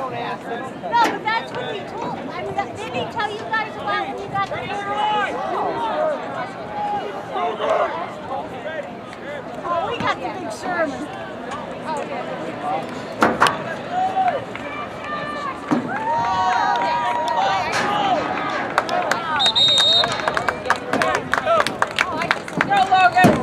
No, but that's what he told. I mean, didn't he tell you guys about when you got the third one? Oh, we got the big sermon. Go, Logan!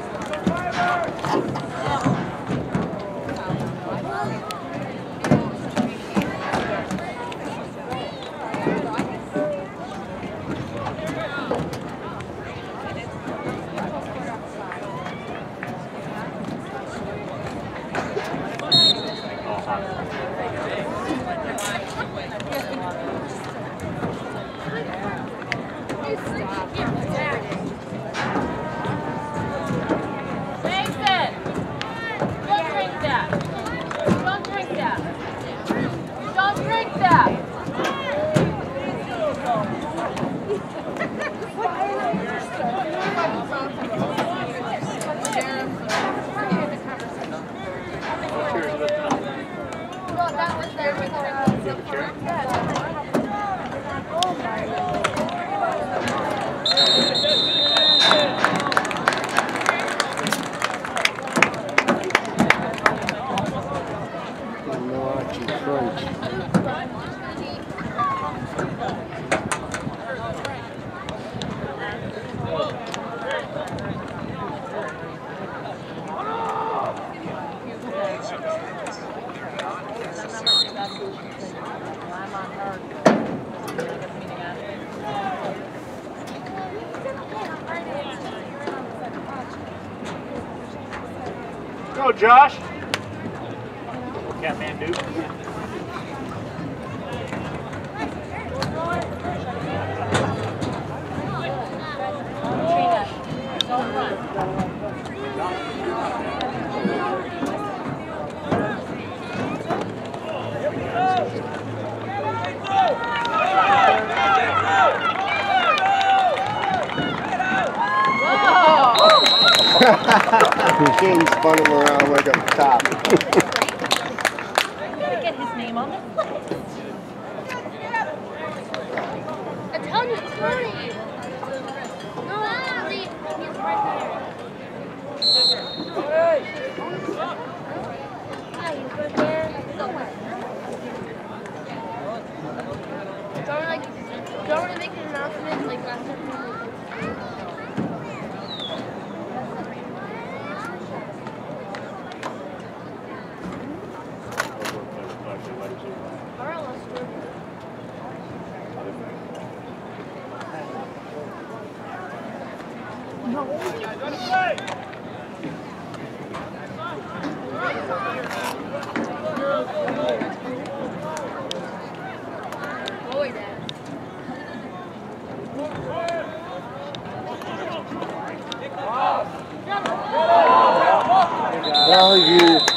Go, Josh. Kathmandu. King spun him around like a top. Gotta get his name on it. I'm telling you, it's funny. No, actually, he's right there. Hi, he's right there. Somewhere. Don't we make an announcement like last time? Well, you